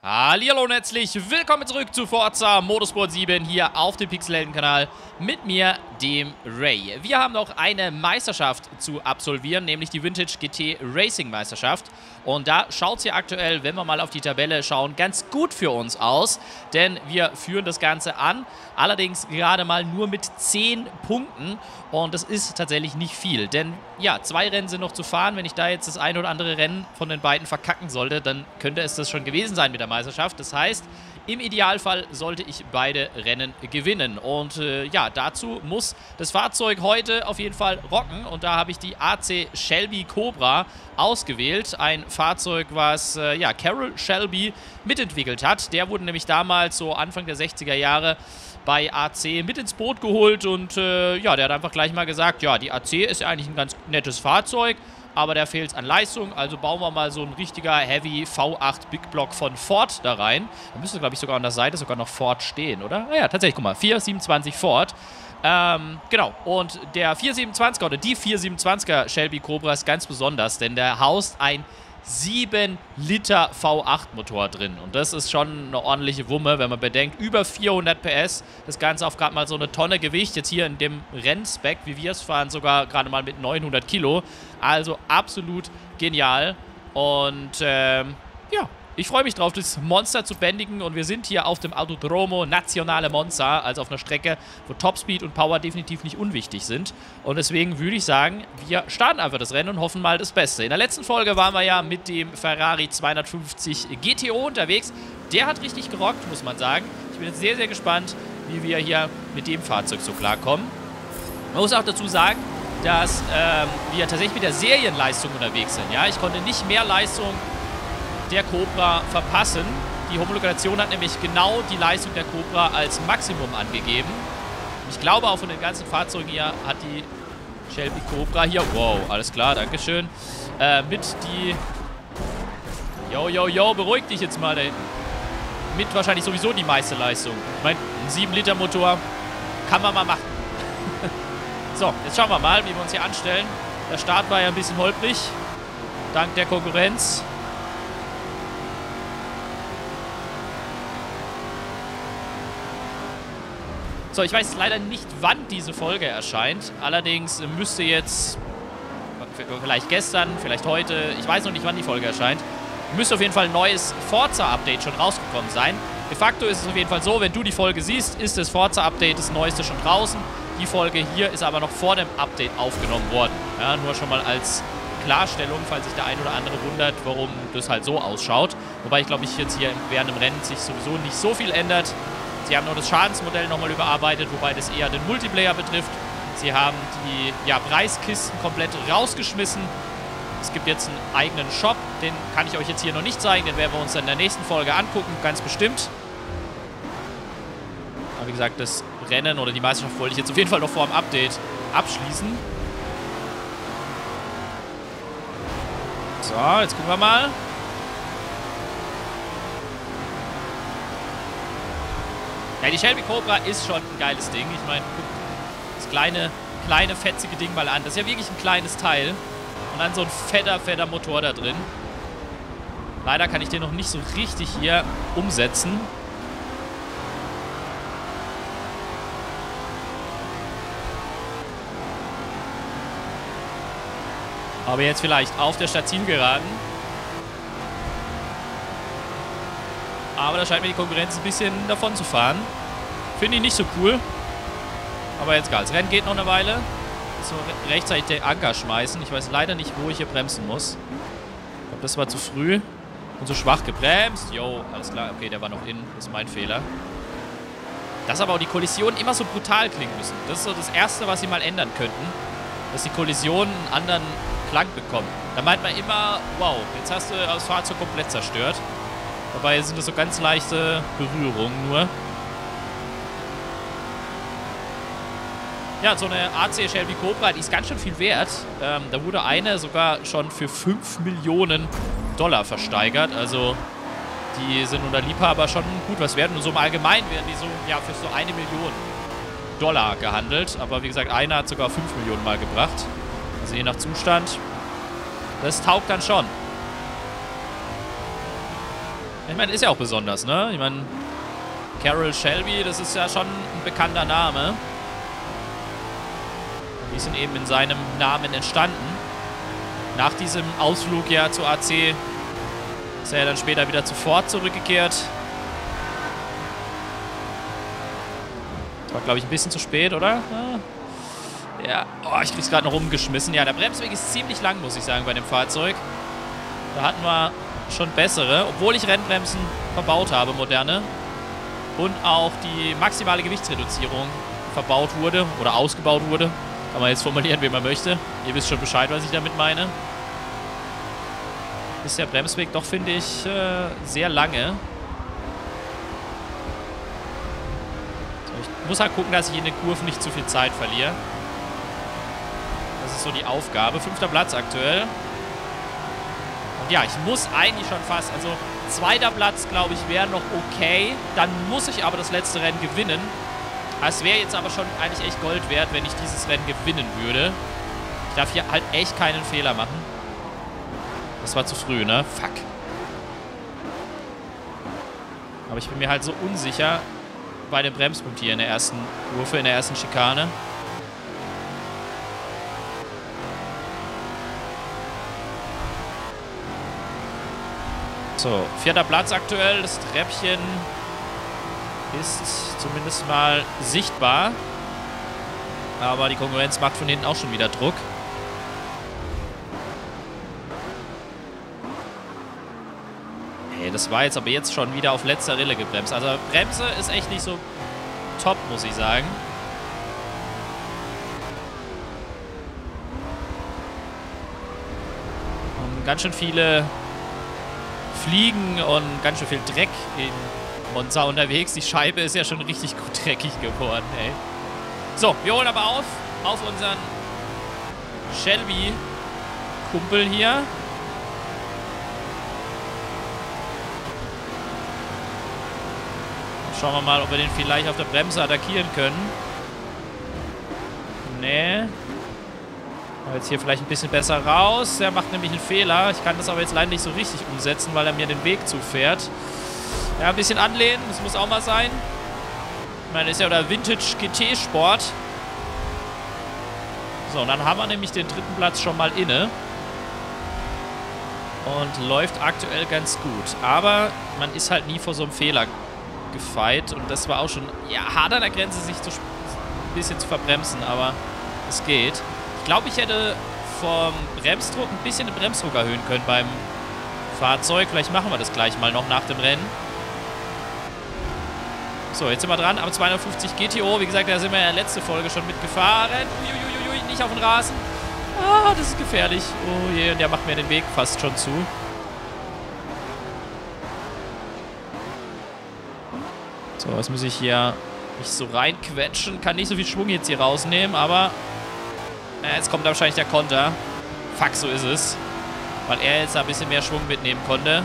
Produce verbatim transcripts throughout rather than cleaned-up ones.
Hallihallo und herzlich willkommen zurück zu Forza Motorsport sieben hier auf dem Pixelhelden-Kanal mit mir, dem Ray. Wir haben noch eine Meisterschaft zu absolvieren, nämlich die Vintage G T Racing Meisterschaft. Und da schaut es hier aktuell, wenn wir mal auf die Tabelle schauen, ganz gut für uns aus, denn wir führen das Ganze an, allerdings gerade mal nur mit zehn Punkten und das ist tatsächlich nicht viel, denn ja, zwei Rennen sind noch zu fahren. Wenn ich da jetzt das ein oder andere Rennen von den beiden verkacken sollte, dann könnte es das schon gewesen sein mit der Meisterschaft. Das heißt, im Idealfall sollte ich beide Rennen gewinnen. Und äh, ja, dazu muss das Fahrzeug heute auf jeden Fall rocken. Und da habe ich die A C Shelby Cobra ausgewählt. Ein Fahrzeug, was äh, ja, Carroll Shelby mitentwickelt hat. Der wurde nämlich damals so Anfang der sechziger Jahre bei A C mit ins Boot geholt. Und äh, ja, der hat einfach gleich mal gesagt, ja, die A C ist ja eigentlich ein ganz nettes Fahrzeug, aber da fehlt es an Leistung, also bauen wir mal so ein richtiger Heavy V acht Big Block von Ford da rein. Da müsste, glaube ich, sogar an der Seite sogar noch Ford stehen, oder? Ah ja, tatsächlich, guck mal, vier siebenundzwanzig Ford. Ähm, genau, und der vier siebenundzwanziger oder die vier siebenundzwanziger Shelby Cobra ist ganz besonders, denn der haust ein sieben Liter V acht Motor drin. Und das ist schon eine ordentliche Wumme, wenn man bedenkt, über vierhundert P S, das Ganze auf gerade mal so eine Tonne Gewicht, jetzt hier in dem Rennspec, wie wir es fahren, sogar gerade mal mit neunhundert Kilo. Also absolut genial. Und ähm, ja, ich freue mich drauf, das Monster zu bändigen. Und wir sind hier auf dem Autodromo Nazionale Monza, also auf einer Strecke, wo Topspeed und Power definitiv nicht unwichtig sind. Und deswegen würde ich sagen, wir starten einfach das Rennen und hoffen mal das Beste. In der letzten Folge waren wir ja mit dem Ferrari zweihundertfünfzig G T O unterwegs. Der hat richtig gerockt, muss man sagen. Ich bin jetzt sehr, sehr gespannt, wie wir hier mit dem Fahrzeug so klarkommen. Man muss auch dazu sagen, dass ähm, wir tatsächlich mit der Serienleistung unterwegs sind. Ja, ich konnte nicht mehr Leistung der Cobra verpassen. Die Homologation hat nämlich genau die Leistung der Cobra als Maximum angegeben. Ich glaube auch von den ganzen Fahrzeugen hier hat die Shelby Cobra hier, wow, alles klar, dankeschön, äh, mit die, yo, yo, yo, beruhig dich jetzt mal, ey. Mit wahrscheinlich sowieso die meiste Leistung. Ich meine, ein sieben Liter Motor kann man mal machen. So, jetzt schauen wir mal, wie wir uns hier anstellen. Der Start war ja ein bisschen holprig, dank der Konkurrenz. So, ich weiß leider nicht, wann diese Folge erscheint. Allerdings müsste jetzt, vielleicht gestern, vielleicht heute, ich weiß noch nicht, wann die Folge erscheint, müsste auf jeden Fall ein neues Forza-Update schon rausgekommen sein. De facto ist es auf jeden Fall so, wenn du die Folge siehst, ist das Forza-Update, das neueste, schon draußen. Die Folge hier ist aber noch vor dem Update aufgenommen worden. Ja, nur schon mal als Klarstellung, falls sich der ein oder andere wundert, warum das halt so ausschaut. Wobei ich glaube, ich jetzt hier während dem Rennen sich sowieso nicht so viel ändert. Sie haben noch das Schadensmodell nochmal überarbeitet, wobei das eher den Multiplayer betrifft. Sie haben die ja, Preiskisten komplett rausgeschmissen. Es gibt jetzt einen eigenen Shop, den kann ich euch jetzt hier noch nicht zeigen, den werden wir uns dann in der nächsten Folge angucken, ganz bestimmt. Aber wie gesagt, das Rennen oder die Meisterschaft wollte ich jetzt auf jeden Fall noch vor dem Update abschließen. So, jetzt gucken wir mal. Ja, die Shelby Cobra ist schon ein geiles Ding. Ich meine, guck das kleine, kleine, fetzige Ding mal an. Das ist ja wirklich ein kleines Teil. Und dann so ein fetter, fetter Motor da drin. Leider kann ich den noch nicht so richtig hier umsetzen. Aber jetzt vielleicht auf der Startzielgeraden. Aber da scheint mir die Konkurrenz ein bisschen davon zu fahren. Finde ich nicht so cool. Aber jetzt egal. Das Rennen geht noch eine Weile. So rechtzeitig den Anker schmeißen. Ich weiß leider nicht, wo ich hier bremsen muss. Ich glaube, das war zu früh. Und so schwach gebremst. Jo, alles klar. Okay, der war noch in. Das ist mein Fehler. Dass aber auch die Kollisionen immer so brutal klingen müssen. Das ist so das Erste, was sie mal ändern könnten. Dass die Kollisionen einen anderen Klang bekommen. Da meint man immer, wow, jetzt hast du das Fahrzeug komplett zerstört. Dabei sind das so ganz leichte Berührungen nur. Ja, so eine A C Shelby Cobra, die ist ganz schön viel wert. Ähm, da wurde eine sogar schon für fünf Millionen Dollar versteigert. Also die sind unter Liebhaber schon gut was wert. Und so im Allgemeinen werden die so ja, für so eine Million Dollar gehandelt. Aber wie gesagt, einer hat sogar fünf Millionen mal gebracht. Also je nach Zustand. Das taugt dann schon. Ich meine, ist ja auch besonders, ne? Ich meine, Carroll Shelby, das ist ja schon ein bekannter Name. Die sind eben in seinem Namen entstanden. Nach diesem Ausflug ja zu A C ist er ja dann später wieder zu Ford zurückgekehrt. Das war, glaube ich, ein bisschen zu spät, oder? Ja, oh, ich krieg's gerade noch umgeschmissen. Ja, der Bremsweg ist ziemlich lang, muss ich sagen, bei dem Fahrzeug. Da hatten wir schon bessere, obwohl ich Rennbremsen verbaut habe, moderne. Und auch die maximale Gewichtsreduzierung verbaut wurde oder ausgebaut wurde. Kann man jetzt formulieren, wie man möchte. Ihr wisst schon Bescheid, was ich damit meine. Ist der Bremsweg doch, finde ich, äh, sehr lange. So, ich muss halt gucken, dass ich in den Kurven nicht zu viel Zeit verliere. Das ist so die Aufgabe. Fünfter Platz aktuell. Und ja, ich muss eigentlich schon fast, also zweiter Platz, glaube ich, wäre noch okay. Dann muss ich aber das letzte Rennen gewinnen. Es wäre jetzt aber schon eigentlich echt Gold wert, wenn ich dieses Rennen gewinnen würde. Ich darf hier halt echt keinen Fehler machen. Das war zu früh, ne? Fuck. Aber ich bin mir halt so unsicher bei dem Bremspunkt hier in der ersten Kurve, in der ersten Schikane. So, vierter Platz aktuell. Das Treppchen ist zumindest mal sichtbar. Aber die Konkurrenz macht von hinten auch schon wieder Druck. Hey, das war jetzt aber jetzt schon wieder auf letzter Rille gebremst. Also Bremse ist echt nicht so top, muss ich sagen. Und ganz schön viele Fliegen und ganz schön viel Dreck in Monza unterwegs. Die Scheibe ist ja schon richtig gut dreckig geworden, ey. So, wir holen aber auf, auf unseren Shelby-Kumpel hier. Schauen wir mal, ob wir den vielleicht auf der Bremse attackieren können. Nee. Jetzt hier vielleicht ein bisschen besser raus. Der macht nämlich einen Fehler. Ich kann das aber jetzt leider nicht so richtig umsetzen, weil er mir den Weg zufährt. Ja, ein bisschen anlehnen. Das muss auch mal sein. Ich meine, das ist ja der Vintage G T Sport. So, und dann haben wir nämlich den dritten Platz schon mal inne. Und läuft aktuell ganz gut. Aber man ist halt nie vor so einem Fehler gefeit. Und das war auch schon, ja, hart an der Grenze, sich zu, ein bisschen zu verbremsen. Aber es geht. Ich glaube, ich hätte vom Bremsdruck ein bisschen den Bremsdruck erhöhen können beim Fahrzeug. Vielleicht machen wir das gleich mal noch nach dem Rennen. So, jetzt sind wir dran am zweihundertfünfzig G T O. Wie gesagt, da sind wir in der letzten Folge schon mitgefahren. Uiuiuiui, nicht auf den Rasen. Ah, das ist gefährlich. Oh je, und der macht mir den Weg fast schon zu. So, jetzt muss ich hier nicht so reinquetschen. Kann nicht so viel Schwung jetzt hier rausnehmen, aber äh, jetzt kommt da wahrscheinlich der Konter. Fuck, so ist es. Weil er jetzt ein bisschen mehr Schwung mitnehmen konnte.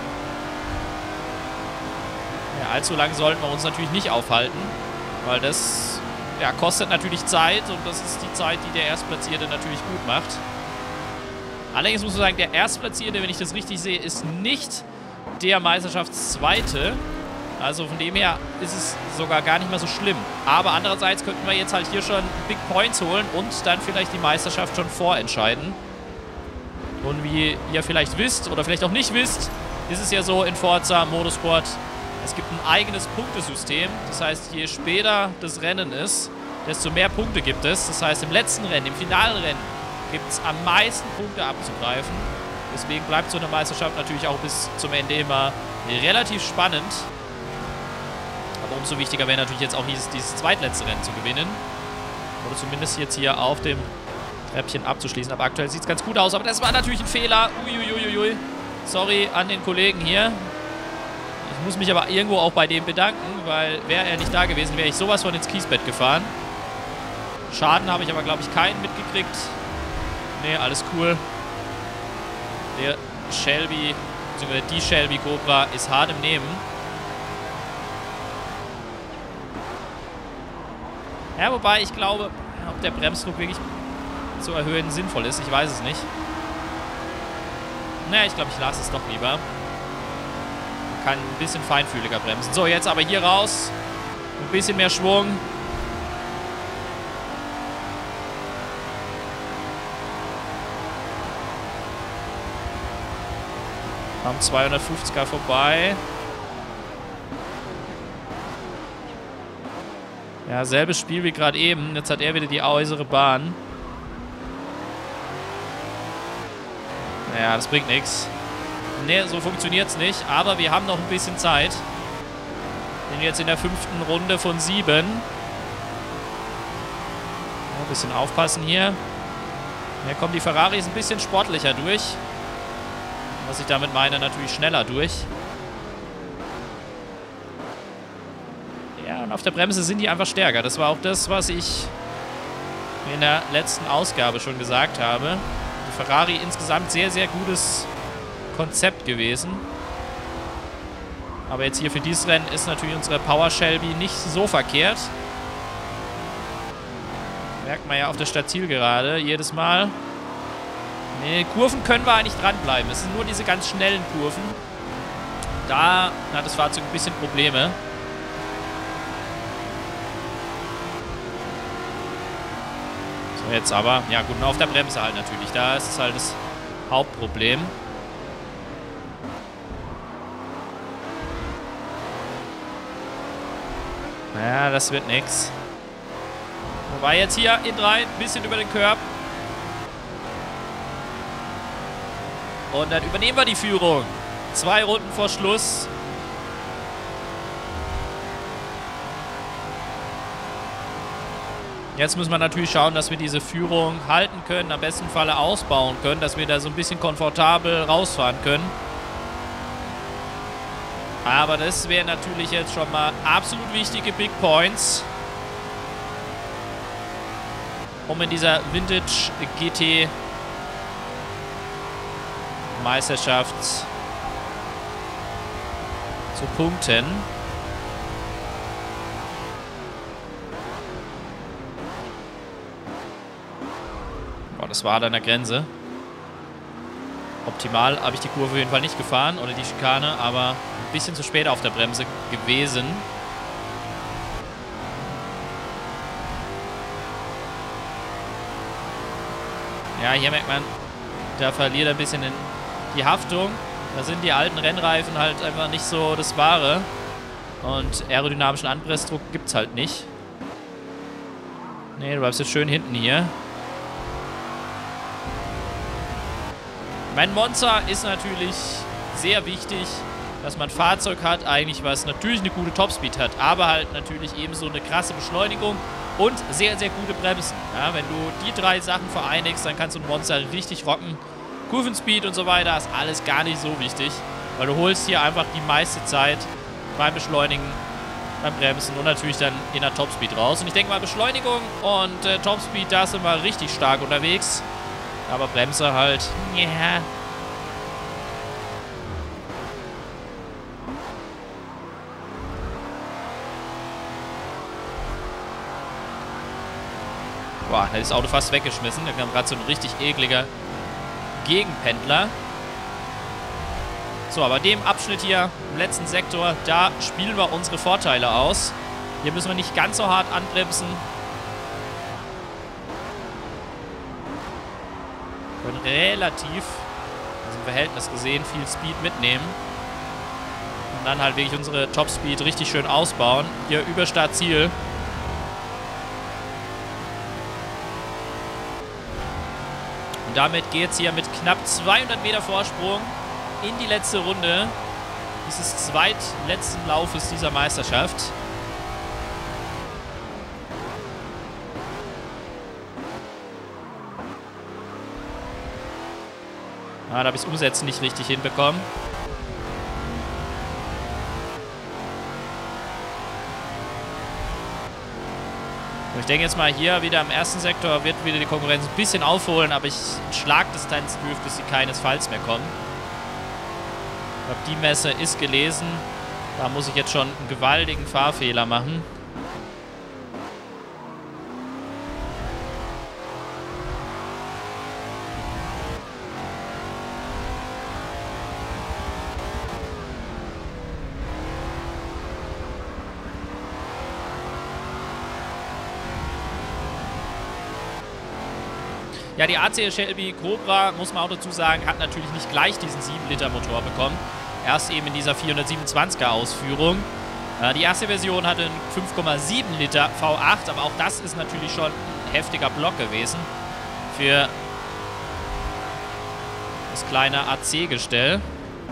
Ja, allzu lang sollten wir uns natürlich nicht aufhalten, weil das ja, kostet natürlich Zeit und das ist die Zeit, die der Erstplatzierte natürlich gut macht. Allerdings muss man sagen, der Erstplatzierte, wenn ich das richtig sehe, ist nicht der Meisterschaftszweite. Also von dem her ist es sogar gar nicht mehr so schlimm. Aber andererseits könnten wir jetzt halt hier schon Big Points holen und dann vielleicht die Meisterschaft schon vorentscheiden. Und wie ihr vielleicht wisst oder vielleicht auch nicht wisst, ist es ja so in Forza Motorsport, es gibt ein eigenes Punktesystem. Das heißt, je später das Rennen ist, desto mehr Punkte gibt es. Das heißt, im letzten Rennen, im finalen Rennen, gibt es am meisten Punkte abzugreifen. Deswegen bleibt so eine Meisterschaft natürlich auch bis zum Ende immer relativ spannend. Aber umso wichtiger wäre natürlich jetzt auch dieses, dieses zweitletzte Rennen zu gewinnen. Oder zumindest jetzt hier auf dem Treppchen abzuschließen. Aber aktuell sieht es ganz gut aus. Aber das war natürlich ein Fehler. Uiuiuiui. Sorry an den Kollegen hier. Ich muss mich aber irgendwo auch bei dem bedanken, weil wäre er nicht da gewesen, wäre ich sowas von ins Kiesbett gefahren. Schaden habe ich aber, glaube ich, keinen mitgekriegt. Ne, alles cool. Der Shelby, beziehungsweise die Shelby Cobra ist hart im Nehmen. Ja, wobei ich glaube, ob der Bremsdruck wirklich zu erhöhen sinnvoll ist, ich weiß es nicht. Naja, ich glaube, ich lasse es doch lieber. kann ein bisschen feinfühliger bremsen. So, jetzt aber hier raus. Ein bisschen mehr Schwung. Am zweihundertfünfziger vorbei. Ja, selbes Spiel wie gerade eben. Jetzt hat er wieder die äußere Bahn. Naja, das bringt nichts. Ne, so funktioniert es nicht. Aber wir haben noch ein bisschen Zeit. Sind jetzt in der fünften Runde von sieben. Ja, ein bisschen aufpassen hier. Hier kommen die Ferraris ein bisschen sportlicher durch. Was ich damit meine, natürlich schneller durch. Ja, und auf der Bremse sind die einfach stärker. Das war auch das, was ich in der letzten Ausgabe schon gesagt habe. Die Ferrari insgesamt sehr, sehr gutes Konzept gewesen. Aber jetzt hier für dieses Rennen ist natürlich unsere Power Shelby nicht so verkehrt. Merkt man ja auf der Startzielgerade jedes Mal. Ne, Kurven können wir eigentlich dranbleiben. Es sind nur diese ganz schnellen Kurven. Da hat das Fahrzeug ein bisschen Probleme. So, jetzt aber. Ja gut, nur auf der Bremse halt natürlich. Da ist es halt das Hauptproblem. Ja, das wird nix. Wobei jetzt hier in drei, ein bisschen über den Curb. Und dann übernehmen wir die Führung. Zwei Runden vor Schluss. Jetzt müssen wir natürlich schauen, dass wir diese Führung halten können, am besten Falle ausbauen können, dass wir da so ein bisschen komfortabel rausfahren können. Aber das wären natürlich jetzt schon mal absolut wichtige Big Points, um in dieser Vintage G T Meisterschaft zu punkten. Boah, das war an der Grenze. Optimal habe ich die Kurve auf jeden Fall nicht gefahren oder die Schikane, aber ein bisschen zu spät auf der Bremse gewesen. Ja, hier merkt man, da verliert er ein bisschen die Haftung. Da sind die alten Rennreifen halt einfach nicht so das Wahre. Und aerodynamischen Anpressdruck gibt es halt nicht. Nee, du bleibst jetzt schön hinten hier. Mein Monza ist natürlich sehr wichtig, dass man ein Fahrzeug hat, eigentlich was natürlich eine gute Topspeed hat, aber halt natürlich ebenso eine krasse Beschleunigung und sehr, sehr gute Bremsen. Ja, wenn du die drei Sachen vereinigst, dann kannst du ein Monza richtig rocken. Kurvenspeed und so weiter ist alles gar nicht so wichtig, weil du holst hier einfach die meiste Zeit beim Beschleunigen, beim Bremsen und natürlich dann in der Topspeed raus. Und ich denke mal, Beschleunigung und äh, Topspeed, da sind wir richtig stark unterwegs. Aber Bremse halt, ja. Yeah. Boah, da ist das Auto fast weggeschmissen. Da kam gerade so ein richtig ekliger Gegenpendler. So, aber dem Abschnitt hier, im letzten Sektor, da spielen wir unsere Vorteile aus. Hier müssen wir nicht ganz so hart anbremsen. Wir können relativ, also im Verhältnis gesehen, viel Speed mitnehmen. Und dann halt wirklich unsere Topspeed richtig schön ausbauen. Hier über Startziel. Und damit geht es hier mit knapp zweihundert Meter Vorsprung in die letzte Runde dieses zweitletzten Laufes dieser Meisterschaft. Ah, da habe ich das Umsetzen nicht richtig hinbekommen. Ich denke jetzt mal hier wieder im ersten Sektor wird wieder die Konkurrenz ein bisschen aufholen, aber ich in Schlagdistanz dürfte sie keinesfalls mehr kommen. Ich glaube, die Messe ist gelesen. Da muss ich jetzt schon einen gewaltigen Fahrfehler machen. Ja, die A C Shelby Cobra, muss man auch dazu sagen, hat natürlich nicht gleich diesen sieben Liter Motor bekommen. Erst eben in dieser vierhundertsiebenundzwanziger Ausführung. Äh, die erste Version hatte einen fünf Komma sieben Liter V acht, aber auch das ist natürlich schon ein heftiger Block gewesen für das kleine A C-Gestell.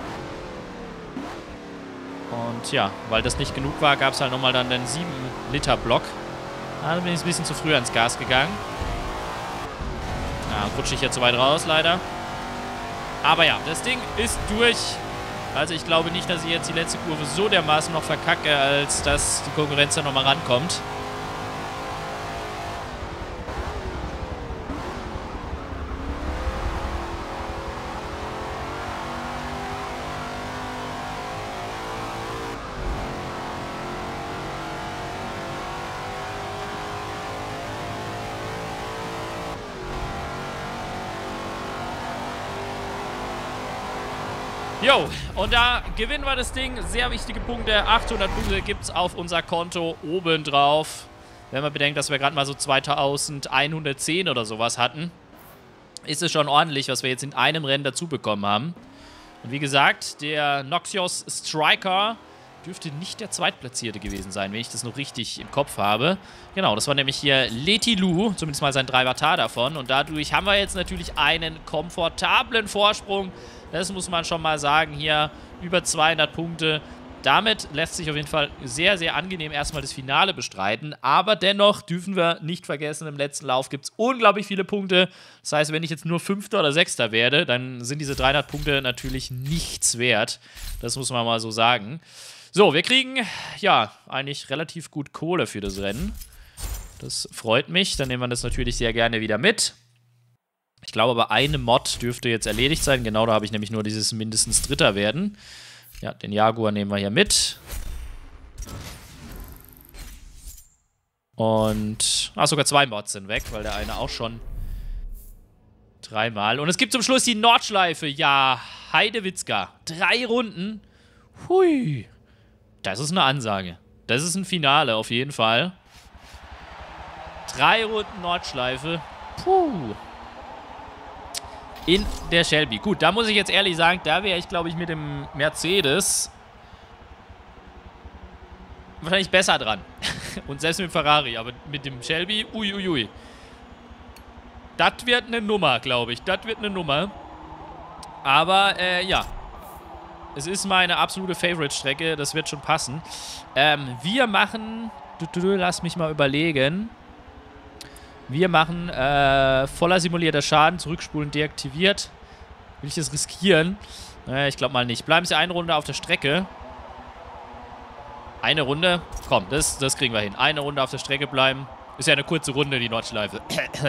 Und ja, weil das nicht genug war, gab es halt nochmal dann den sieben Liter Block. Da bin ich ein bisschen zu früh ans Gas gegangen. Ja, rutsche ich jetzt so weit raus, leider. Aber ja, das Ding ist durch. Also ich glaube nicht, dass ich jetzt die letzte Kurve so dermaßen noch verkacke, als dass die Konkurrenz da nochmal rankommt. Jo, und da gewinnen wir das Ding. Sehr wichtige Punkte. achthundert Punkte gibt es auf unser Konto obendrauf. Wenn man bedenkt, dass wir gerade mal so zweitausendeinhundertzehn oder sowas hatten, ist es schon ordentlich, was wir jetzt in einem Rennen dazu bekommen haben. Und wie gesagt, der Noxious Striker dürfte nicht der Zweitplatzierte gewesen sein, wenn ich das noch richtig im Kopf habe. Genau, das war nämlich hier Letilu, zumindest mal sein Driver-Tar davon. Und dadurch haben wir jetzt natürlich einen komfortablen Vorsprung. Das muss man schon mal sagen, hier über zweihundert Punkte. Damit lässt sich auf jeden Fall sehr, sehr angenehm erstmal das Finale bestreiten. Aber dennoch dürfen wir nicht vergessen, im letzten Lauf gibt es unglaublich viele Punkte. Das heißt, wenn ich jetzt nur Fünfter oder Sechster werde, dann sind diese dreihundert Punkte natürlich nichts wert. Das muss man mal so sagen. So, wir kriegen, ja, eigentlich relativ gut Kohle für das Rennen. Das freut mich. Dann nehmen wir das natürlich sehr gerne wieder mit. Ich glaube aber, eine Mod dürfte jetzt erledigt sein. Genau, da habe ich nämlich nur dieses mindestens Dritter werden. Ja, den Jaguar nehmen wir hier mit. Und, ach, sogar zwei Mods sind weg, weil der eine auch schon dreimal. Und es gibt zum Schluss die Nordschleife. Ja, Heidewitzka. Drei Runden. Hui. Das ist eine Ansage. Das ist ein Finale auf jeden Fall. Drei Runden Nordschleife. Puh. In der Shelby. Gut, da muss ich jetzt ehrlich sagen, da wäre ich, glaube ich, mit dem Mercedes wahrscheinlich besser dran. Und selbst mit dem Ferrari. Aber mit dem Shelby, uiuiui. Ui, ui. Das wird eine Nummer, glaube ich. Das wird eine Nummer. Aber, äh, ja. Es ist meine absolute Favorite-Strecke. Das wird schon passen. Ähm, wir machen... Lass mich mal überlegen. Wir machen äh, voller simulierter Schaden, zurückspulen, deaktiviert. Will ich das riskieren? Äh, ich glaube mal nicht. Bleiben Sie eine Runde auf der Strecke. Eine Runde? Komm, das, das kriegen wir hin. Eine Runde auf der Strecke bleiben. Ist ja eine kurze Runde, die Nordschleife.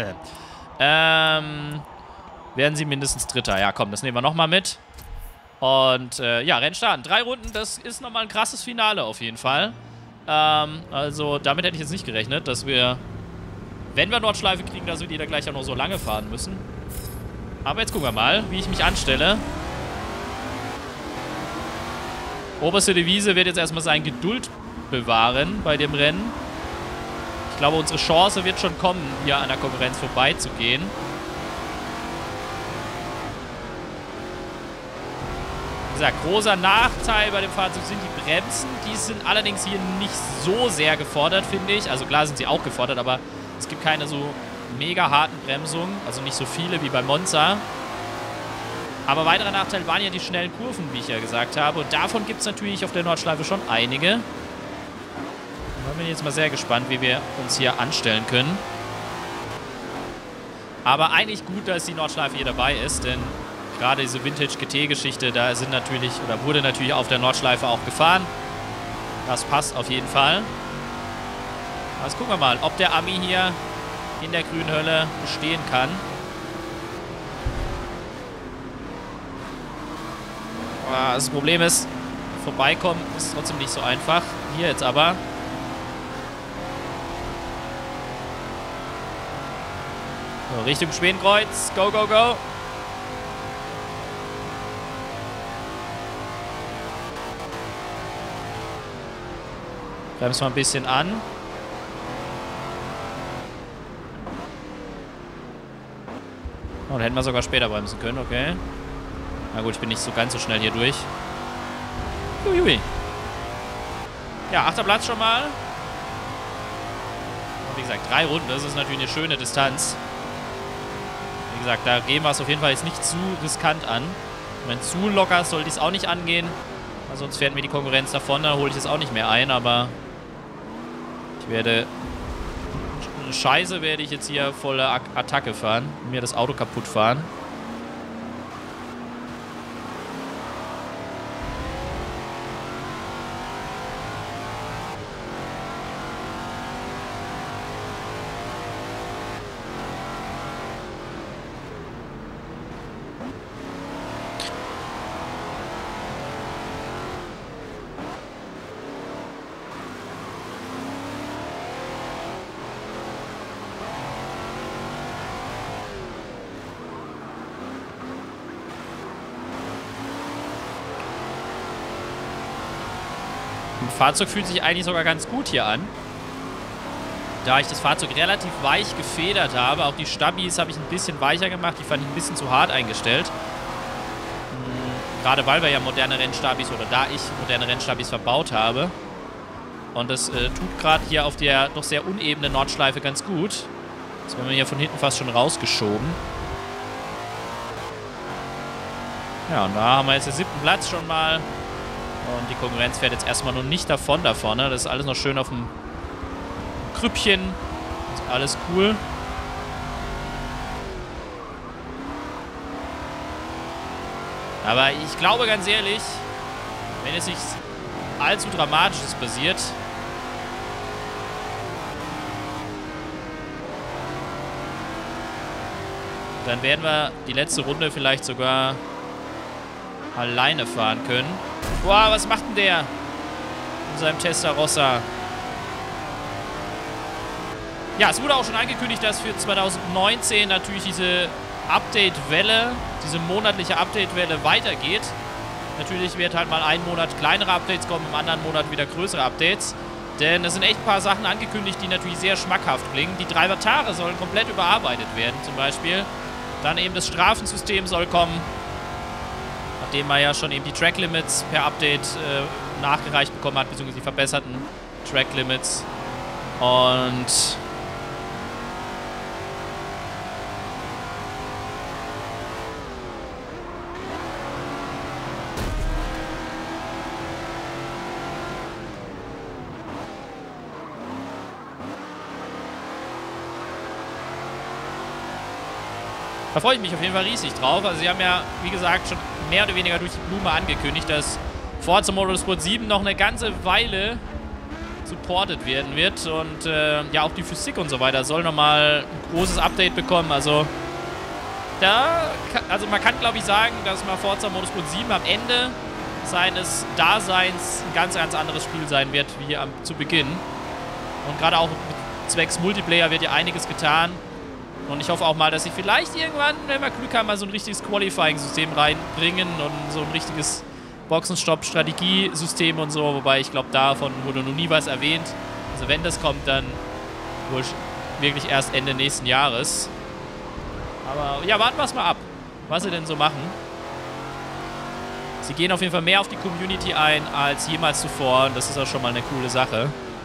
ähm, werden Sie mindestens Dritter. Ja, komm, das nehmen wir nochmal mit. Und äh, ja, Rennstarten. Drei Runden, das ist nochmal ein krasses Finale auf jeden Fall. Ähm, also damit hätte ich jetzt nicht gerechnet, dass wir... Wenn wir Nordschleife kriegen, dass wir die da gleich auch noch so lange fahren müssen. Aber jetzt gucken wir mal, wie ich mich anstelle. Oberste Devise wird jetzt erstmal sein Geduld bewahren bei dem Rennen. Ich glaube, unsere Chance wird schon kommen, hier an der Konkurrenz vorbeizugehen. Wie gesagt, großer Nachteil bei dem Fahrzeug sind die Bremsen. Die sind allerdings hier nicht so sehr gefordert, finde ich. Also klar sind sie auch gefordert, aber... Es gibt keine so mega harten Bremsungen, also nicht so viele wie bei Monza. Aber weiterer Nachteil waren ja die schnellen Kurven, wie ich ja gesagt habe. Und davon gibt es natürlich auf der Nordschleife schon einige. Und da bin ich jetzt mal sehr gespannt, wie wir uns hier anstellen können. Aber eigentlich gut, dass die Nordschleife hier dabei ist, denn gerade diese Vintage-G T-Geschichte, da sind natürlich, oder wurde natürlich auf der Nordschleife auch gefahren. Das passt auf jeden Fall. Jetzt gucken wir mal, ob der Ami hier in der grünen Hölle bestehen kann. Das Problem ist, vorbeikommen ist trotzdem nicht so einfach. Hier jetzt aber. So, Richtung Schwedenkreuz. Go, go, go. Bremsen wir ein bisschen an. Oh, da hätten wir sogar später bremsen können, okay. Na gut, ich bin nicht so ganz so schnell hier durch. Uiui. Ja, achter Platz schon mal. Und wie gesagt, drei Runden, das ist natürlich eine schöne Distanz. Wie gesagt, da gehen wir es auf jeden Fall jetzt nicht zu riskant an. Ich meine, zu locker soll dies auch nicht angehen. Weil sonst fährt mir die Konkurrenz davon, dann hole ich es auch nicht mehr ein, aber ich werde... Scheiße werde ich jetzt hier volle Attacke fahren und mir das Auto kaputt fahren. Das Fahrzeug fühlt sich eigentlich sogar ganz gut hier an. Da ich das Fahrzeug relativ weich gefedert habe. Auch die Stabis habe ich ein bisschen weicher gemacht. Die fand ich ein bisschen zu hart eingestellt. Hm, gerade weil wir ja moderne Rennstabis, oder da ich moderne Rennstabis verbaut habe. Und das äh, tut gerade hier auf der doch sehr unebenen Nordschleife ganz gut. Jetzt werden wir hier von hinten fast schon rausgeschoben. Ja, und da haben wir jetzt den siebten Platz schon mal. Und die Konkurrenz fährt jetzt erstmal noch nicht davon da vorne. Das ist alles noch schön auf dem Krüppchen. Ist alles cool. Aber ich glaube ganz ehrlich, wenn es nichts allzu Dramatisches passiert, dann werden wir die letzte Runde vielleicht sogar alleine fahren können. Boah, was macht denn der in seinem Testarossa? Ja, es wurde auch schon angekündigt, dass für zweitausendneunzehn natürlich diese Update-Welle, diese monatliche Update-Welle weitergeht. Natürlich wird halt mal einen Monat kleinere Updates kommen, im anderen Monat wieder größere Updates. Denn es sind echt ein paar Sachen angekündigt, die natürlich sehr schmackhaft klingen. Die drei Vatare sollen komplett überarbeitet werden, zum Beispiel. Dann eben das Strafensystem soll kommen. Nachdem man ja schon eben die Track Limits per Update äh, nachgereicht bekommen hat, beziehungsweise die verbesserten Track Limits. Und da freue ich mich auf jeden Fall riesig drauf. Also sie haben ja, wie gesagt, schon mehr oder weniger durch die Blume angekündigt, dass Forza Motorsport sieben noch eine ganze Weile supported werden wird. Und äh, ja, auch die Physik und so weiter soll nochmal ein großes Update bekommen. Also, da, also man kann, glaube ich, sagen, dass mal Forza Motorsport sieben am Ende seines Daseins ein ganz, ganz anderes Spiel sein wird, wie am, zu Beginn. Und gerade auch mit zwecks Multiplayer wird ja einiges getan. Und ich hoffe auch mal, dass sie vielleicht irgendwann, wenn wir Glück haben, mal so ein richtiges Qualifying-System reinbringen und so ein richtiges Boxenstopp-Strategiesystem und so. Wobei ich glaube, davon wurde noch nie was erwähnt. Also wenn das kommt, dann wohl wirklich erst Ende nächsten Jahres. Aber ja, warten wir es mal ab, was sie denn so machen. Sie gehen auf jeden Fall mehr auf die Community ein als jemals zuvor. Und das ist auch schon mal eine coole Sache.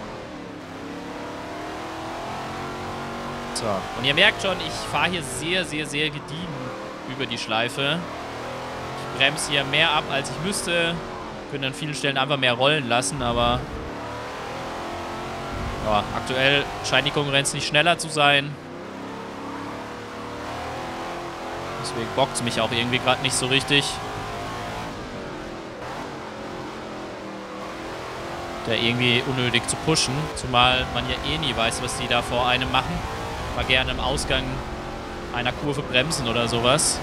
So, und ihr merkt schon, ich fahre hier sehr, sehr, sehr gediegen über die Schleife. Ich bremse hier mehr ab, als ich müsste. Können an vielen Stellen einfach mehr rollen lassen, aber ja, aktuell scheint die Konkurrenz nicht schneller zu sein. Deswegen bockt es mich auch irgendwie gerade nicht so richtig. Da irgendwie unnötig zu pushen, zumal man ja eh nie weiß, was die da vor einem machen. Mal gerne im Ausgang einer Kurve bremsen oder sowas.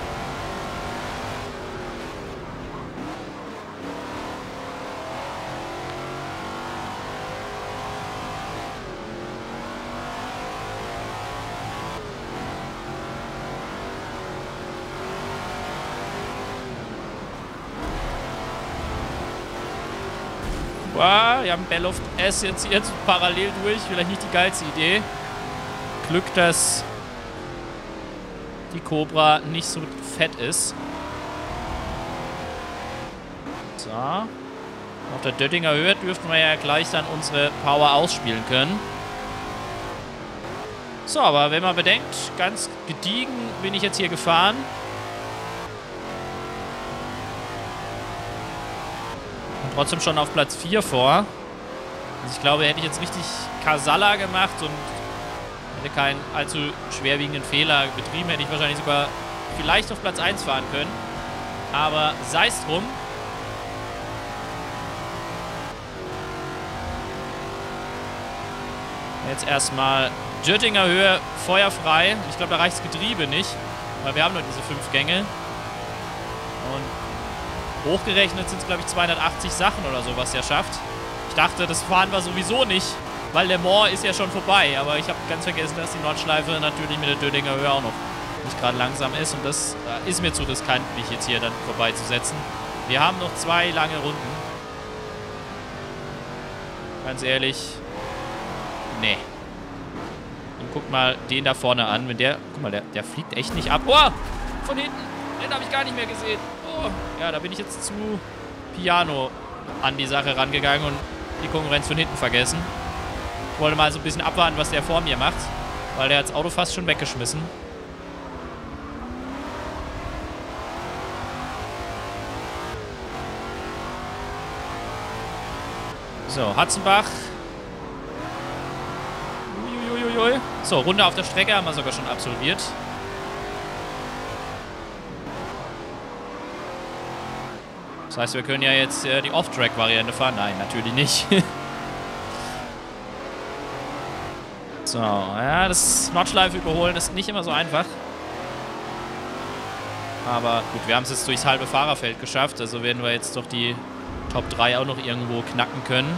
Wow, wir haben Belloft S jetzt, jetzt parallel durch. Vielleicht nicht die geilste Idee. Glück, dass die Cobra nicht so fett ist. So. Auf der Döttinger Höhe dürften wir ja gleich dann unsere Power ausspielen können. So, aber wenn man bedenkt, ganz gediegen bin ich jetzt hier gefahren. Und trotzdem schon auf Platz vier vor. Also ich glaube, hätte ich jetzt richtig Kasala gemacht und hätte keinen allzu schwerwiegenden Fehler betrieben, hätte ich wahrscheinlich sogar vielleicht auf Platz eins fahren können. Aber sei es drum. Jetzt erstmal Döttinger Höhe, feuerfrei. Ich glaube, da reicht das Getriebe nicht, weil wir haben nur diese fünf Gänge. Und hochgerechnet sind es, glaube ich, zweihundertachtzig Sachen oder so, was er schafft. Ich dachte, das fahren wir sowieso nicht, weil Le Mans ist ja schon vorbei. Aber ich habe ganz vergessen, dass die Nordschleife natürlich mit der Döttinger Höhe auch noch nicht gerade langsam ist. Und das äh, ist mir zu riskant, mich jetzt hier dann vorbeizusetzen. Wir haben noch zwei lange Runden. Ganz ehrlich, nee. Und guck mal den da vorne an. Wenn der, guck mal, der, der fliegt echt nicht ab. Oh, von hinten. Den habe ich gar nicht mehr gesehen. Oh, ja, da bin ich jetzt zu piano an die Sache rangegangen und die Konkurrenz von hinten vergessen. Ich wollte mal so ein bisschen abwarten, was der vor mir macht, weil der hat das Auto fast schon weggeschmissen. So, Hatzenbach. Uiuiuiui. So, Runde auf der Strecke haben wir sogar schon absolviert. Das heißt, wir können ja jetzt äh, die Off-Track-Variante fahren. Nein, natürlich nicht. So, ja, das Nordschleife überholen ist nicht immer so einfach. Aber gut, wir haben es jetzt durchs halbe Fahrerfeld geschafft. Also werden wir jetzt doch die Top drei auch noch irgendwo knacken können.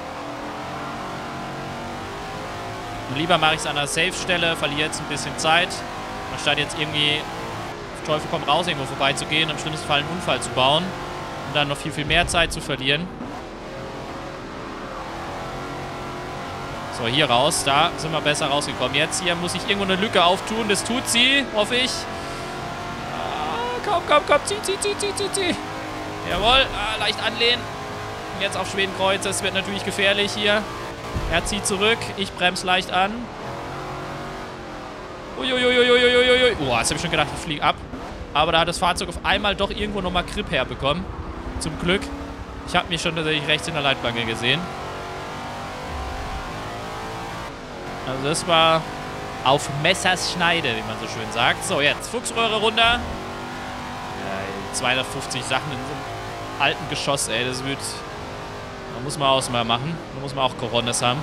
Und lieber mache ich es an der Safe-Stelle, verliere jetzt ein bisschen Zeit, anstatt jetzt irgendwie auf Teufel komm raus irgendwo vorbeizugehen und im schlimmsten Fall einen Unfall zu bauen und dann noch viel, viel mehr Zeit zu verlieren. So, hier raus, da sind wir besser rausgekommen. Jetzt hier muss ich irgendwo eine Lücke auftun, das tut sie, hoffe ich. Ah, komm, komm, komm, zieh, zieh, zieh, zieh, zieh, zieh. Jawohl, ah, leicht anlehnen. Jetzt auf Schwedenkreuz, das wird natürlich gefährlich hier. Er zieht zurück, ich bremse leicht an. Uiuiuiuiuiui. Oh, jetzt habe ich schon gedacht, ich fliege ab. Aber da hat das Fahrzeug auf einmal doch irgendwo nochmal Grip herbekommen. Zum Glück. Ich habe mich schon tatsächlich rechts in der Leitplanke gesehen. Also das war auf Messers Schneide, wie man so schön sagt. So, jetzt Fuchsröhre runter. Ja, zweihundertfünfzig Sachen in so einem alten Geschoss, ey. Das wird... Da muss man auch mal machen. Da muss man auch Coronas haben.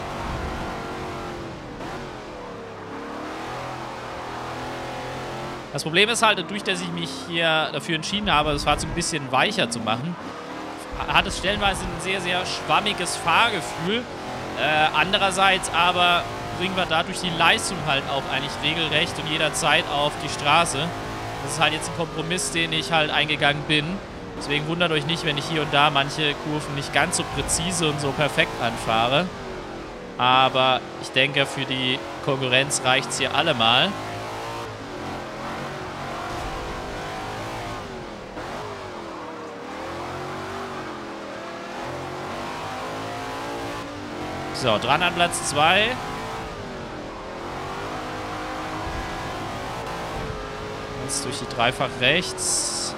Das Problem ist halt, dadurch, dass ich mich hier dafür entschieden habe, das Fahrzeug ein bisschen weicher zu machen, hat es stellenweise ein sehr, sehr schwammiges Fahrgefühl. Äh, andererseits aber bringen wir dadurch die Leistung halt auch eigentlich regelrecht und jederzeit auf die Straße. Das ist halt jetzt ein Kompromiss, den ich halt eingegangen bin. Deswegen wundert euch nicht, wenn ich hier und da manche Kurven nicht ganz so präzise und so perfekt anfahre. Aber ich denke, für die Konkurrenz reicht es hier allemal. So, dran an Platz zwei. Jetzt durch die Dreifach rechts.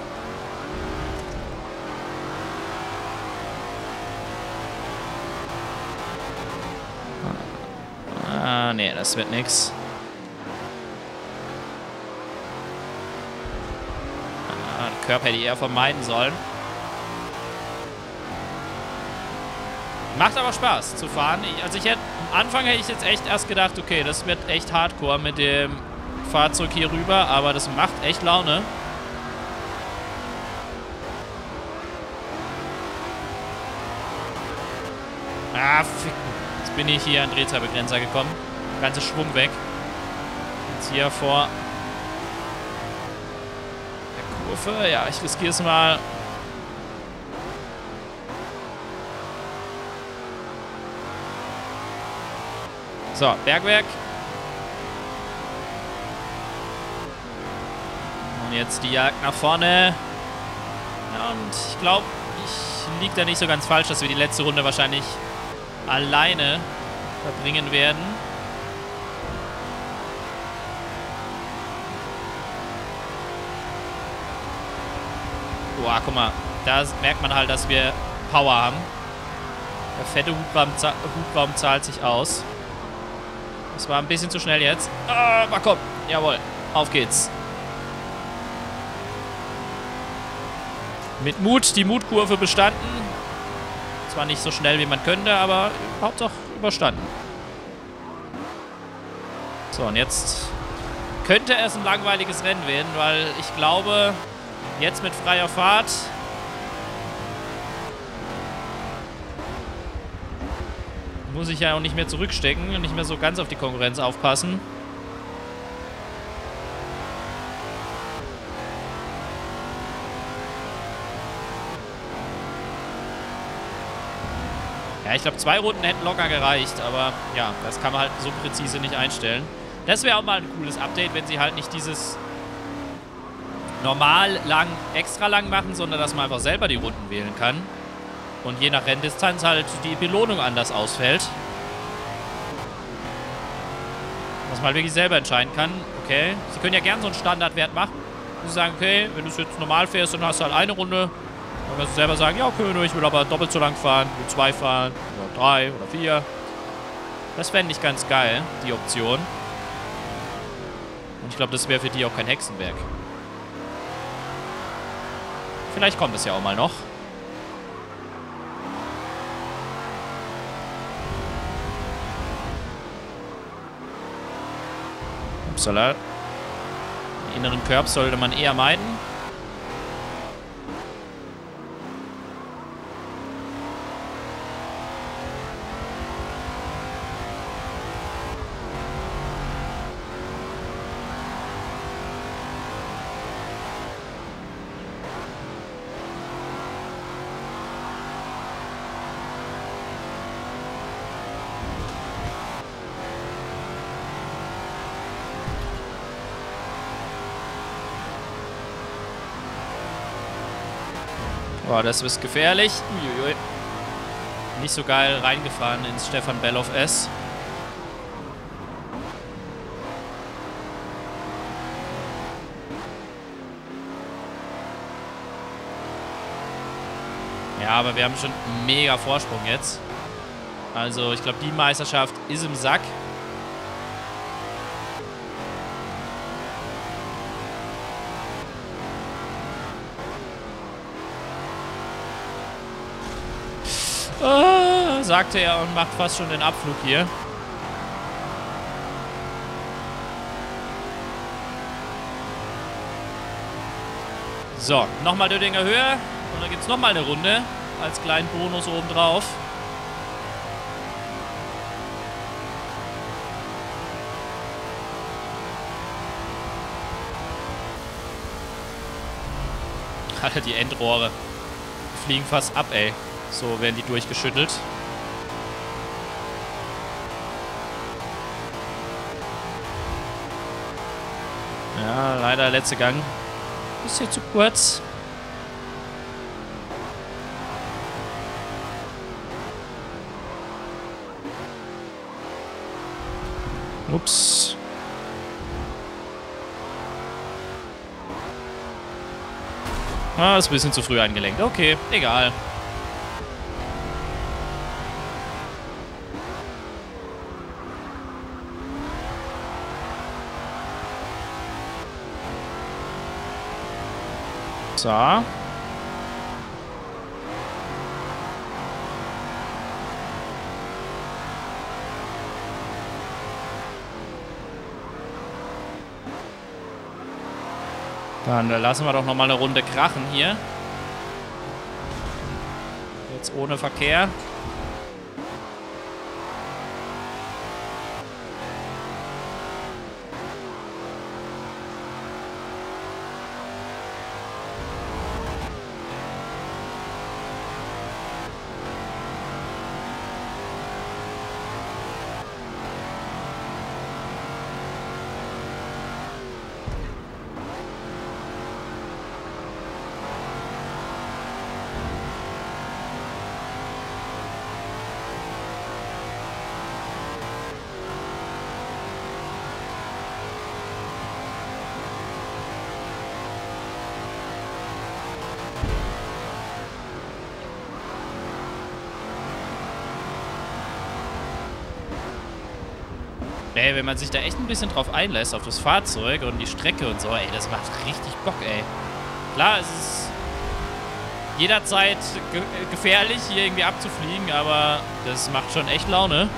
Ah, nee, das wird nix. Ah, den Körper hätte ich eher vermeiden sollen. Macht aber Spaß zu fahren. Ich, also ich hätte, am Anfang hätte ich jetzt echt erst gedacht, okay, das wird echt hardcore mit dem Fahrzeug hier rüber, aber das macht echt Laune. Ah, fick. Jetzt bin ich hier an den Drehzahlbegrenzer gekommen. Der ganze Schwung weg. Jetzt hier vor der Kurve. Ja, ich riskiere es mal. So, Bergwerk. jetzt die Jagd nach vorne. Ja, und ich glaube, ich liege da nicht so ganz falsch, dass wir die letzte Runde wahrscheinlich alleine verbringen werden. Boah, guck mal. Da merkt man halt, dass wir Power haben. Der fette Hubraum, Hubraum zahlt sich aus. Das war ein bisschen zu schnell jetzt. Ah, mal komm. Jawohl. Auf geht's. Mit Mut, die Mutkurve bestanden. Zwar nicht so schnell, wie man könnte, aber Hauptsache überstanden. So, und jetzt könnte es ein langweiliges Rennen werden, weil ich glaube, jetzt mit freier Fahrt muss ich ja auch nicht mehr zurückstecken und nicht mehr so ganz auf die Konkurrenz aufpassen. Ja, ich glaube, zwei Runden hätten locker gereicht, aber ja, das kann man halt so präzise nicht einstellen. Das wäre auch mal ein cooles Update, wenn sie halt nicht dieses normal lang, extra lang machen, sondern dass man einfach selber die Runden wählen kann. Und je nach Renndistanz halt die Belohnung anders ausfällt. Dass man halt wirklich selber entscheiden kann. Okay, sie können ja gerne so einen Standardwert machen. Sie sagen, okay, wenn du es jetzt normal fährst, dann hast du halt eine Runde. Dann kannst du selber sagen, ja, okay, ich will aber doppelt so lang fahren, will zwei fahren, oder drei oder vier. Das fände ich ganz geil, die Option. Und ich glaube, das wäre für die auch kein Hexenwerk. Vielleicht kommt es ja auch mal noch. Upsala. Den inneren Curb sollte man eher meiden. Boah, das ist gefährlich. Uiuiui. Nicht so geil reingefahren ins Stefan Bellof S. Ja, aber wir haben schon einen mega Vorsprung jetzt. Also ich glaube, die Meisterschaft ist im Sack. Ah, sagte er und macht fast schon den Abflug hier. So, nochmal Dödinger Höhe. Und dann gibt es nochmal eine Runde als kleinen Bonus obendrauf. Alter, die Endrohre fliegen fast ab, ey. So werden die durchgeschüttelt. Ja, leider letzte Gang. Bisschen zu kurz. Ups. Ah, ist ein bisschen zu früh eingelenkt. Okay, egal. So. Dann lassen wir doch noch mal eine Runde krachen hier. Jetzt ohne Verkehr. Ey, wenn man sich da echt ein bisschen drauf einlässt, auf das Fahrzeug und die Strecke und so, ey, das macht richtig Bock, ey. Klar, es ist jederzeit ge gefährlich, hier irgendwie abzufliegen, aber das macht schon echt Laune.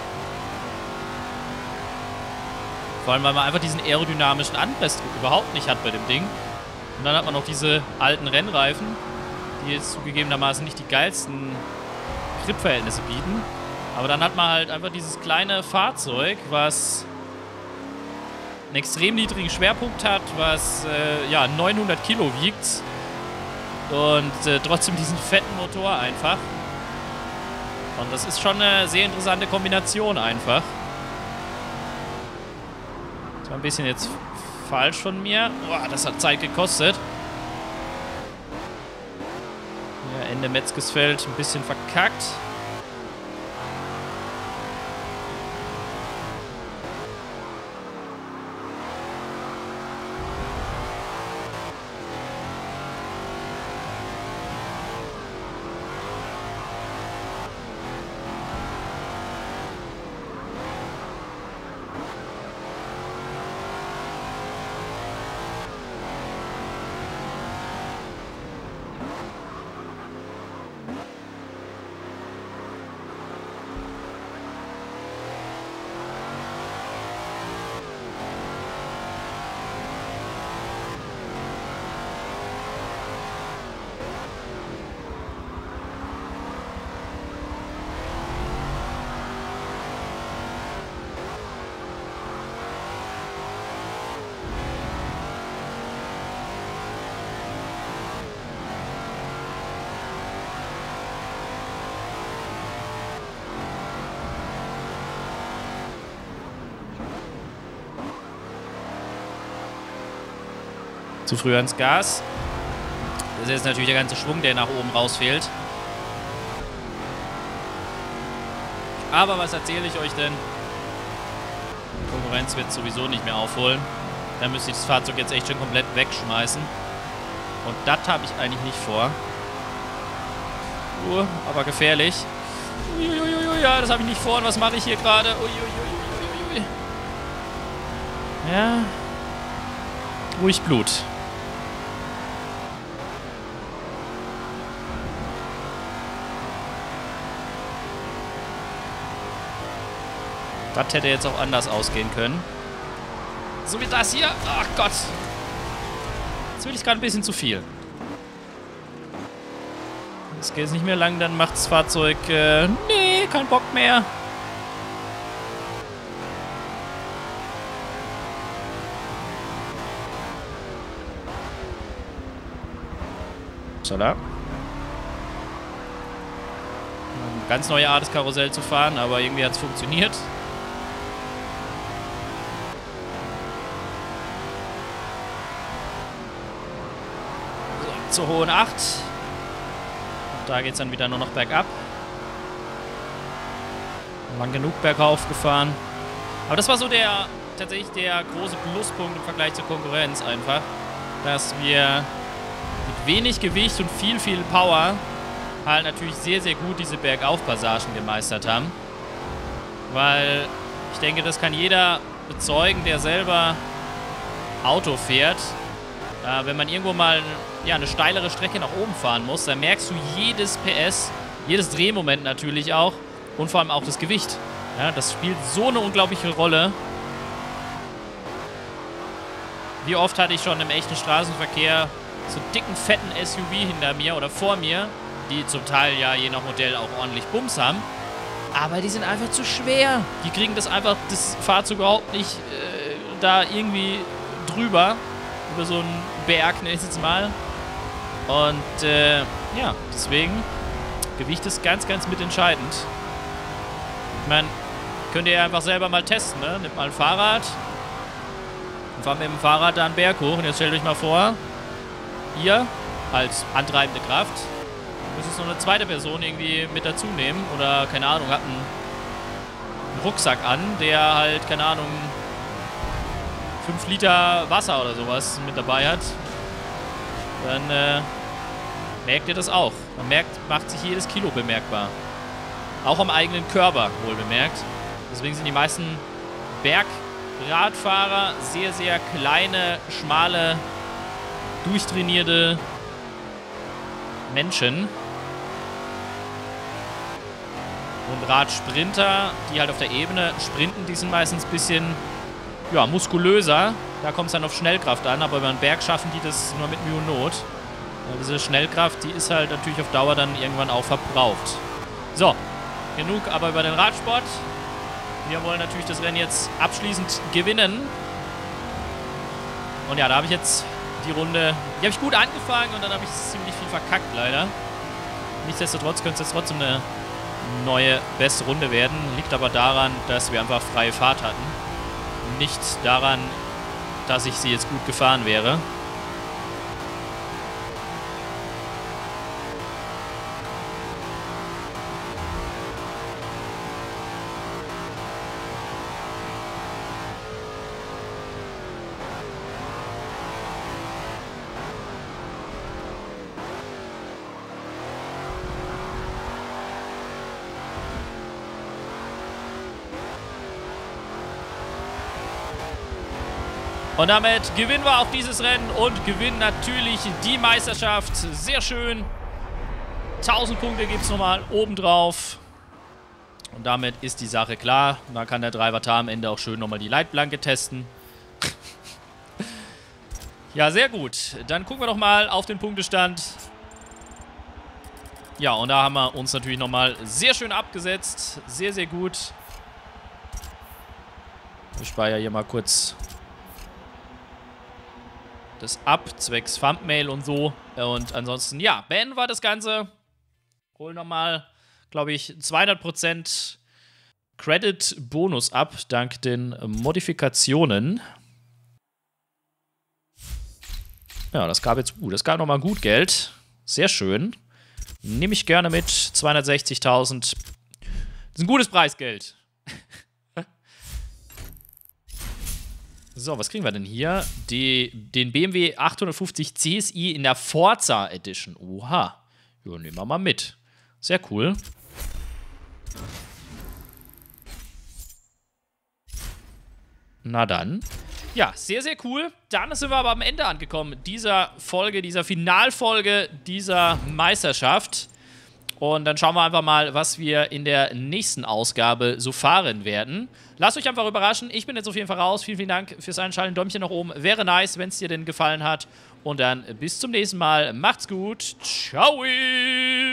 Vor allem, weil man einfach diesen aerodynamischen Anpressdruck überhaupt nicht hat bei dem Ding. Und dann hat man noch diese alten Rennreifen, die jetzt zugegebenermaßen nicht die geilsten Gripverhältnisse bieten. Aber dann hat man halt einfach dieses kleine Fahrzeug, was einen extrem niedrigen Schwerpunkt hat, was äh, ja, neunhundert Kilo wiegt und äh, trotzdem diesen fetten Motor einfach. Und das ist schon eine sehr interessante Kombination einfach. Das war ein bisschen jetzt falsch von mir. Boah, das hat Zeit gekostet. Ja, Ende Metzgesfeld ein bisschen verkackt. Zu früh ans Gas. Das ist jetzt natürlich der ganze Schwung, der nach oben raus fehlt. Aber was erzähle ich euch denn? Die Konkurrenz wird sowieso nicht mehr aufholen. Da müsste ich das Fahrzeug jetzt echt schon komplett wegschmeißen. Und das habe ich eigentlich nicht vor. Uh, aber gefährlich. Uiuiui, ja, das habe ich nicht vor. Und was mache ich hier gerade? Uiuiui. Ja. Ruhig Blut. Das hätte jetzt auch anders ausgehen können. So wie das hier. Ach Gott. Jetzt will ich gerade ein bisschen zu viel. Das geht jetzt nicht mehr lang, dann macht das Fahrzeug... Äh, nee, kein Bock mehr. Eine ganz neue Art, das Karussell zu fahren, aber irgendwie hat es funktioniert. So, zur hohen acht. Und da geht es dann wieder nur noch bergab. Lang genug bergauf gefahren. Aber das war so der tatsächlich der große Pluspunkt im Vergleich zur Konkurrenz einfach, dass wir mit wenig Gewicht und viel, viel Power halt natürlich sehr, sehr gut diese Bergaufpassagen gemeistert haben. Weil ich denke, das kann jeder bezeugen, der selber Auto fährt. Äh, wenn man irgendwo mal ja, eine steilere Strecke nach oben fahren muss, dann merkst du jedes P S, jedes Drehmoment natürlich auch und vor allem auch das Gewicht. Ja, das spielt so eine unglaubliche Rolle. Wie oft hatte ich schon im echten Straßenverkehr so einen dicken, fetten S U V hinter mir oder vor mir, die zum Teil ja je nach Modell auch ordentlich Bums haben. Aber die sind einfach zu schwer. Die kriegen das einfach, das Fahrzeug überhaupt nicht äh, da irgendwie drüber. Über so einen Berg, nenne ich es jetzt mal. Und äh, ja, deswegen, Gewicht ist ganz, ganz mitentscheidend. Ich meine, könnt ihr ja einfach selber mal testen, ne? Nehmt mal ein Fahrrad und fahrt mit dem Fahrrad da einen Berg hoch. Und jetzt stellt euch mal vor, ihr als antreibende Kraft müsst jetzt noch eine zweite Person irgendwie mit dazu nehmen. Oder, keine Ahnung, hat einen, einen Rucksack an, der halt, keine Ahnung, fünf Liter Wasser oder sowas mit dabei hat. Dann äh, merkt ihr das auch. Man merkt, macht sich jedes Kilo bemerkbar. Auch am eigenen Körper, wohl bemerkt. Deswegen sind die meisten Bergradfahrer. Sehr, sehr kleine, schmale, durchtrainierte Menschen. Und Radsprinter, die halt auf der Ebene sprinten, die sind meistens ein bisschen, ja, muskulöser. Da kommt es dann auf Schnellkraft an, aber über den Berg schaffen die das nur mit Mühe und Not. Ja, diese Schnellkraft, die ist halt natürlich auf Dauer dann irgendwann auch verbraucht. So, genug aber über den Radsport. Wir wollen natürlich das Rennen jetzt abschließend gewinnen. Und ja, da habe ich jetzt die Runde, die habe ich gut angefangen und dann habe ich ziemlich viel verkackt, leider. Nichtsdestotrotz könnte es jetzt trotzdem eine neue, beste Runde werden. Liegt aber daran, dass wir einfach freie Fahrt hatten. Nicht daran, dass ich sie jetzt gut gefahren wäre. Und damit gewinnen wir auch dieses Rennen und gewinnen natürlich die Meisterschaft. Sehr schön. tausend Punkte gibt es nochmal obendrauf. Und damit ist die Sache klar. Und dann kann der Driver am Ende auch schön nochmal die Leitplanke testen. Ja, sehr gut. Dann gucken wir doch mal auf den Punktestand. Ja, und da haben wir uns natürlich nochmal sehr schön abgesetzt. Sehr, sehr gut. Ich speichere hier mal kurz das ab, zwecks Thumbnail und so. Und ansonsten, ja, beenden wir das Ganze. Holen nochmal, glaube ich, zweihundert Prozent Credit-Bonus ab, dank den Modifikationen. Ja, das gab jetzt, uh, das gab nochmal gut Geld. Sehr schön. Nehme ich gerne mit. zweihundertsechzigtausend. Das ist ein gutes Preisgeld. So, was kriegen wir denn hier? Die, den B M W achthundertfünfzig C S I in der Forza Edition. Oha. Ja, nehmen wir mal mit. Sehr cool. Na dann. Ja, sehr, sehr cool. Dann sind wir aber am Ende angekommen dieser Folge, dieser Finalfolge dieser Meisterschaft. Und dann schauen wir einfach mal, was wir in der nächsten Ausgabe so fahren werden. Lasst euch einfach überraschen. Ich bin jetzt auf jeden Fall raus. Vielen, vielen Dank fürs Einschalten. Däumchen nach oben. Wäre nice, wenn es dir denn gefallen hat. Und dann bis zum nächsten Mal. Macht's gut. Ciao.